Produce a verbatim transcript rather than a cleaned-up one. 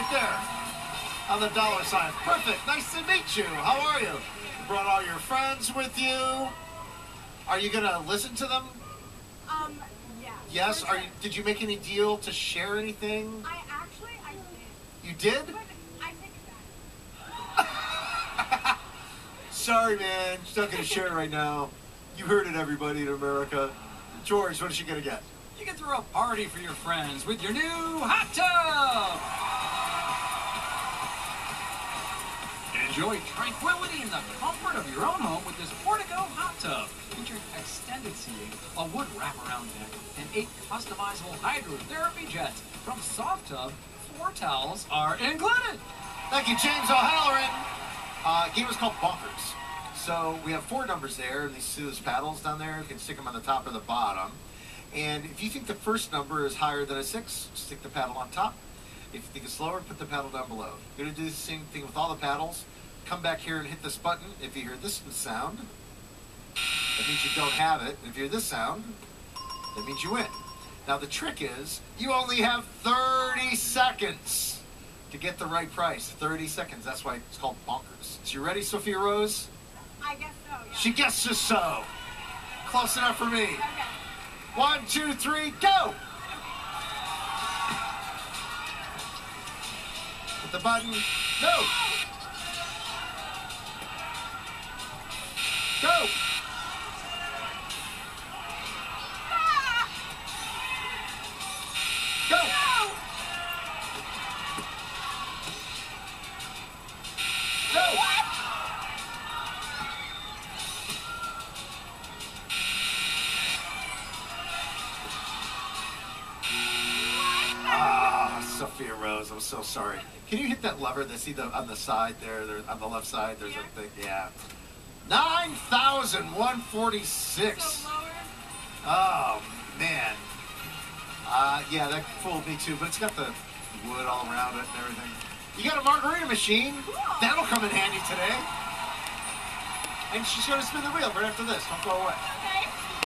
there on the dollar sign. Perfect. Nice to meet you. How are you? You brought all your friends with you. Are you going to listen to them? Um, yeah. Yes. Are you? Did you make any deal to share anything? I actually, I did. You did? But I think that. Sorry, man. She's not going to share it right now. You heard it, everybody in America. George, what is she going to get? You can throw a party for your friends with your new hot tub. Enjoy tranquility in the comfort of your own home with this Portico hot tub. Featuring extended seating, a wood wraparound deck, and eight customizable hydrotherapy jets. From soft tub, floor towels are included. Thank you, James O'Halloran. Uh, game is called Bonkers. So we have four numbers there, and these see those paddles down there. You can stick them on the top or the bottom. And if you think the first number is higher than a six, stick the paddle on top. If you think it's lower, put the paddle down below. You're going to do the same thing with all the paddles. Come back here and hit this button. If you hear this sound, that means you don't have it. If you hear this sound, that means you win. Now the trick is, you only have thirty seconds to get the right price. thirty seconds. That's why it's called Bonkers. So you ready, Sophia Rose? I guess so, yeah. She guesses so. Close enough for me. Okay. One, two, three, go! Hit the button. No! Go! Go! Go! Ah, Sophia Rose, I'm so sorry. Can you hit that lever? They see the on the side there, there on the left side. There's Yeah. a thing. Yeah. Nine thousand one forty-six. So lower. Oh man. Uh, yeah, that fooled me too. But it's got the wood all around it and everything. You got a margarita machine. Cool. That'll come in handy today. And she's going to spin the wheel right after this. Don't go away. Okay.